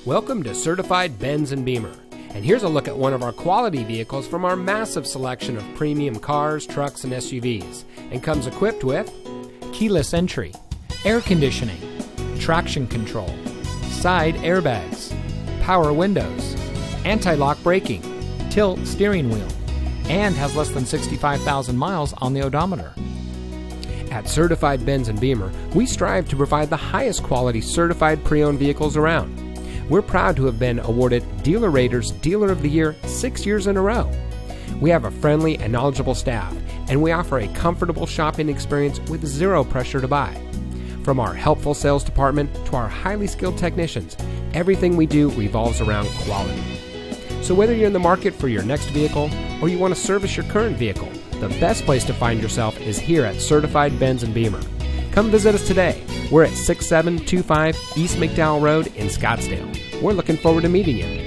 Welcome to Certified Benz & Beamer, and here's a look at one of our quality vehicles from our massive selection of premium cars, trucks, and SUVs, and comes equipped with keyless entry, air conditioning, traction control, side airbags, power windows, anti-lock braking, tilt steering wheel, and has less than 65,000 miles on the odometer. At Certified Benz & Beamer, we strive to provide the highest quality certified pre-owned vehicles around. We're proud to have been awarded Dealer Rater's Dealer of the Year 6 years in a row. We have a friendly and knowledgeable staff, and we offer a comfortable shopping experience with zero pressure to buy. From our helpful sales department to our highly skilled technicians, everything we do revolves around quality. So whether you're in the market for your next vehicle or you want to service your current vehicle, the best place to find yourself is here at Certified Benz & Beamer. Come visit us today. We're at 6725 East McDowell Road in Scottsdale. We're looking forward to meeting you.